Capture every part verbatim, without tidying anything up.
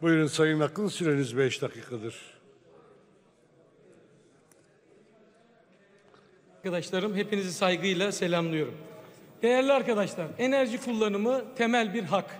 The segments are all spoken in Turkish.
Buyurun Sayın Akın, süreniz beş dakikadır. Arkadaşlarım, hepinizi saygıyla selamlıyorum. Değerli arkadaşlar, enerji kullanımı temel bir hak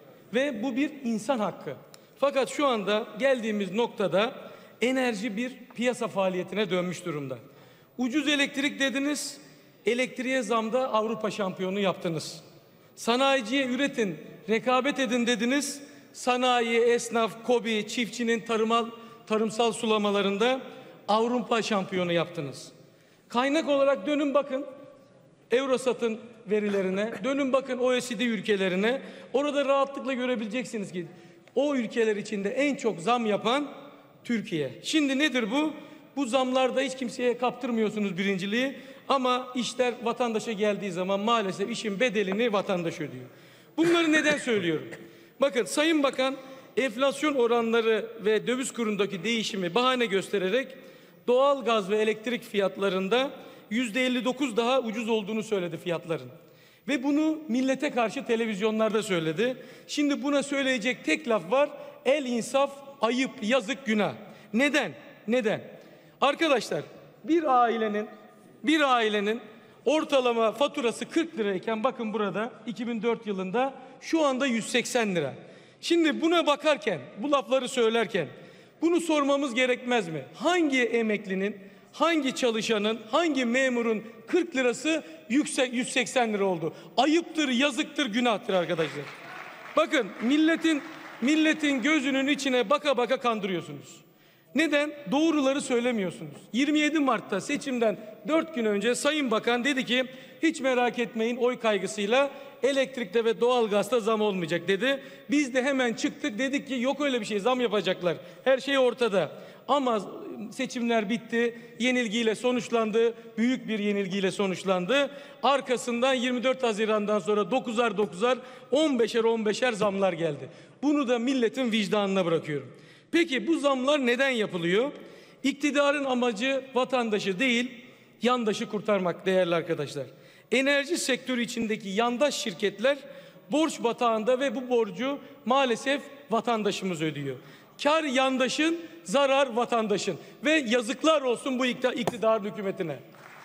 ve bu bir insan hakkı. Fakat şu anda geldiğimiz noktada enerji bir piyasa faaliyetine dönmüş durumda. Ucuz elektrik dediniz, elektriğe zamda Avrupa şampiyonu yaptınız. Sanayiciye üretin, rekabet edin dediniz. Sanayi, esnaf, KOBİ, çiftçinin tarımal, tarımsal sulamalarında Avrupa şampiyonu yaptınız. Kaynak olarak dönün bakın Eurosat'ın verilerine, dönün bakın O E C D ülkelerine. Orada rahatlıkla görebileceksiniz ki o ülkeler içinde en çok zam yapan Türkiye. Şimdi nedir bu? Bu zamlarda hiç kimseye kaptırmıyorsunuz birinciliği ama işler vatandaşa geldiği zaman maalesef işin bedelini vatandaş ödüyor. Bunları neden söylüyorum? Bakın Sayın Bakan enflasyon oranları ve döviz kurundaki değişimi bahane göstererek doğal gaz ve elektrik fiyatlarında yüzde elli dokuz daha ucuz olduğunu söyledi fiyatların. Ve bunu millete karşı televizyonlarda söyledi. Şimdi buna söyleyecek tek laf var. El insaf, ayıp, yazık, günah. Neden? Neden? Arkadaşlar bir ailenin bir ailenin ortalama faturası kırk lirayken bakın burada iki bin dört yılında şu anda yüz seksen lira. Şimdi buna bakarken, bu lafları söylerken bunu sormamız gerekmez mi? Hangi emeklinin, hangi çalışanın, hangi memurun kırk lirası yüksek yüz seksen lira oldu? Ayıptır, yazıktır, günahtır arkadaşlar. Bakın milletin milletin gözünün içine baka baka kandırıyorsunuz. Neden? Doğruları söylemiyorsunuz. yirmi yedi Mart'ta seçimden dört gün önce Sayın Bakan dedi ki hiç merak etmeyin, oy kaygısıyla elektrikte ve doğalgazda zam olmayacak dedi. Biz de hemen çıktık, dedik ki yok öyle bir şey, zam yapacaklar. Her şey ortada. Ama seçimler bitti, yenilgiyle sonuçlandı, büyük bir yenilgiyle sonuçlandı. Arkasından yirmi dört Haziran'dan sonra dokuzar dokuzar, on beşer on beşer zamlar geldi. Bunu da milletin vicdanına bırakıyorum. Peki bu zamlar neden yapılıyor? İktidarın amacı vatandaşı değil, yandaşı kurtarmak değerli arkadaşlar. Enerji sektörü içindeki yandaş şirketler borç batağında ve bu borcu maalesef vatandaşımız ödüyor. Kar yandaşın, zarar vatandaşın ve yazıklar olsun bu iktidar hükümetine.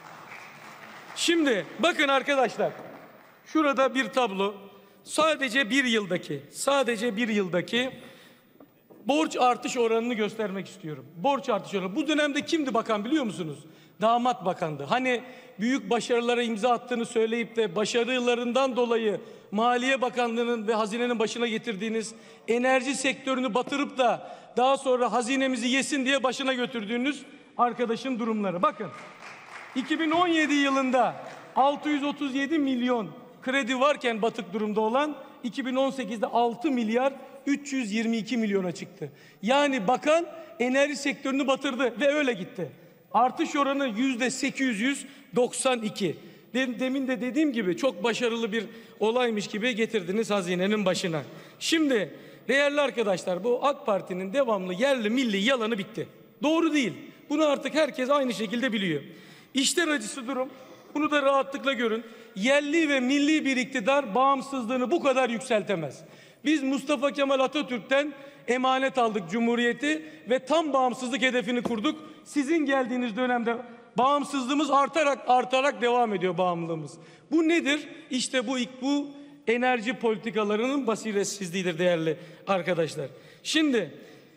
Şimdi bakın arkadaşlar, şurada bir tablo, sadece bir yıldaki, sadece bir yıldaki borç artış oranını göstermek istiyorum. Borç artış oranı. Bu dönemde kimdi bakan biliyor musunuz? Damat bakandı. Hani büyük başarılara imza attığını söyleyip de başarılarından dolayı Maliye Bakanlığı'nın ve hazinenin başına getirdiğiniz, enerji sektörünü batırıp da daha sonra hazinemizi yesin diye başına götürdüğünüz arkadaşın durumları. Bakın iki bin on yedi yılında altı yüz otuz yedi milyon kredi varken batık durumda olan iki bin on sekizde altı milyar üç yüz yirmi iki milyona çıktı. Yani bakan enerji sektörünü batırdı ve öyle gitti. Artış oranı yüzde sekiz yüz doksan iki. Demin de dediğim gibi çok başarılı bir olaymış gibi getirdiniz hazinenin başına. Şimdi değerli arkadaşlar, bu AK Parti'nin devamlı yerli milli yalanı bitti. Doğru değil. Bunu artık herkes aynı şekilde biliyor. İşler acısı durum. Bunu da rahatlıkla görün. Yerli ve milli bir iktidar bağımsızlığını bu kadar yükseltemez. Biz Mustafa Kemal Atatürk'ten emanet aldık Cumhuriyeti ve tam bağımsızlık hedefini kurduk. Sizin geldiğiniz dönemde bağımsızlığımız artarak artarak devam ediyor bağımlılığımız. Bu nedir? İşte bu bu enerji politikalarının basiretsizliğidir değerli arkadaşlar. Şimdi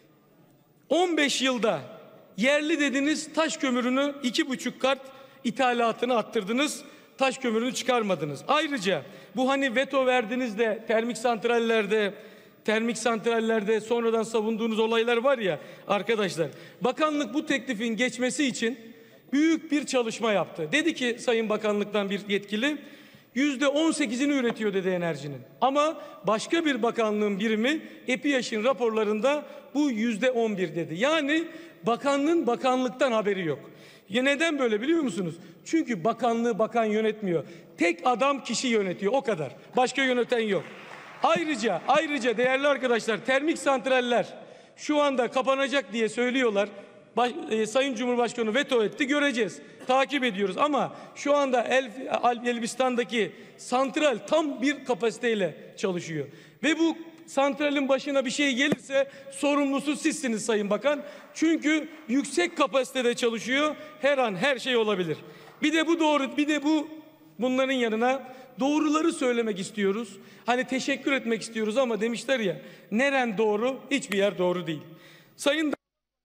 on beş yılda yerli dediniz, taş kömürünü iki buçuk kat ithalatını arttırdınız. Taş kömürünü çıkarmadınız. Ayrıca bu hani veto verdiniz de termik santrallerde termik santrallerde sonradan savunduğunuz olaylar var ya arkadaşlar. Bakanlık bu teklifin geçmesi için büyük bir çalışma yaptı. Dedi ki Sayın Bakanlıktan bir yetkili yüzde on sekizini üretiyor dedi enerjinin. Ama başka bir bakanlığın birimi EPİAŞ'ın raporlarında bu yüzde on bir dedi. Yani bakanlığın bakanlıktan haberi yok. Ya neden böyle biliyor musunuz? Çünkü bakanlığı bakan yönetmiyor. Tek adam kişi yönetiyor, o kadar. Başka yöneten yok. Ayrıca ayrıca değerli arkadaşlar, termik santraller şu anda kapanacak diye söylüyorlar. Baş, e, Sayın Cumhurbaşkanı veto etti, göreceğiz. Takip ediyoruz ama şu anda El, Elbistan'daki santral tam bir kapasiteyle çalışıyor. Ve bu santralin başına bir şey gelirse sorumlusu sizsiniz Sayın Bakan. Çünkü yüksek kapasitede çalışıyor. Her an her şey olabilir. Bir de bu doğru, bir de bu bunların yanına doğruları söylemek istiyoruz. Hani teşekkür etmek istiyoruz ama demişler ya, neren doğru? Hiçbir yer doğru değil. Sayın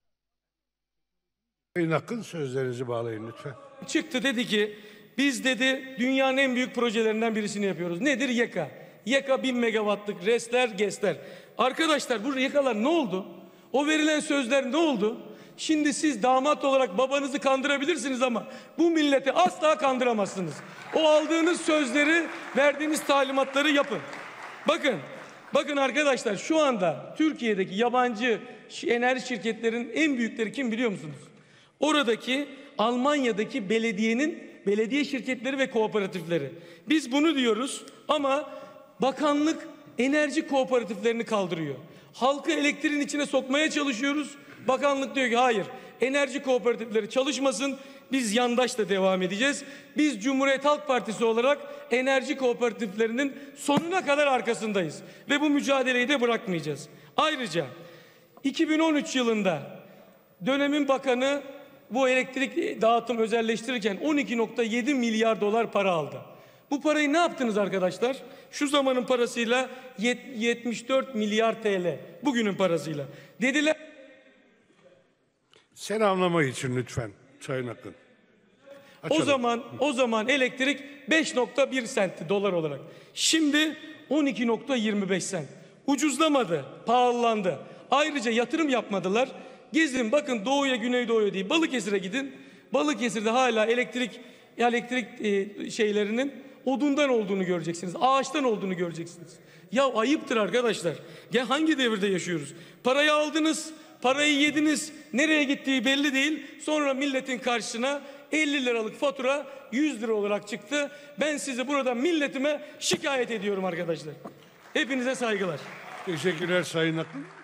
Sayın Akın, sözlerinizi bağlayın lütfen. çıktı, dedi ki biz dedi dünyanın en büyük projelerinden birisini yapıyoruz. Nedir? YEKA. YEKA bin megawattlık resler, GES'ler. Arkadaşlar bu YEKA'lar ne oldu? O verilen sözler ne oldu? Şimdi siz damat olarak babanızı kandırabilirsiniz ama bu milleti asla kandıramazsınız. O aldığınız sözleri, verdiğiniz talimatları yapın. Bakın, bakın arkadaşlar, şu anda Türkiye'deki yabancı enerji şirketlerinin en büyükleri kim biliyor musunuz? Oradaki Almanya'daki belediyenin belediye şirketleri ve kooperatifleri. Biz bunu diyoruz ama bakanlık enerji kooperatiflerini kaldırıyor. Halkı elektriğin içine sokmaya çalışıyoruz. Bakanlık diyor ki hayır, enerji kooperatifleri çalışmasın, biz yandaşla devam edeceğiz. Biz Cumhuriyet Halk Partisi olarak enerji kooperatiflerinin sonuna kadar arkasındayız ve bu mücadeleyi de bırakmayacağız. Ayrıca iki bin on üç yılında dönemin bakanı bu elektrik dağıtım özelleştirirken on iki nokta yedi milyar dolar para aldı. Bu parayı ne yaptınız arkadaşlar? Şu zamanın parasıyla yetmiş dört milyar T L. Bugünün parasıyla. Dediler Selamlama için lütfen Sayın Akın. Açalım. o zaman o zaman elektrik beş nokta bir sentti dolar olarak. Şimdi on iki nokta yirmi beş sent. Ucuzlamadı, pahalandı. Ayrıca yatırım yapmadılar. Gezin, bakın doğuya, güneydoğuya değil, Balıkesir'e gidin. Balıkesir'de hala elektrik elektrik e, şeylerinin odundan olduğunu göreceksiniz. Ağaçtan olduğunu göreceksiniz. Ya ayıptır arkadaşlar. Ya hangi devirde yaşıyoruz? Parayı aldınız, parayı yediniz. Nereye gittiği belli değil. Sonra milletin karşısına elli liralık fatura yüz lira olarak çıktı. Ben sizi burada milletime şikayet ediyorum arkadaşlar. Hepinize saygılar. Teşekkürler Sayın Akın.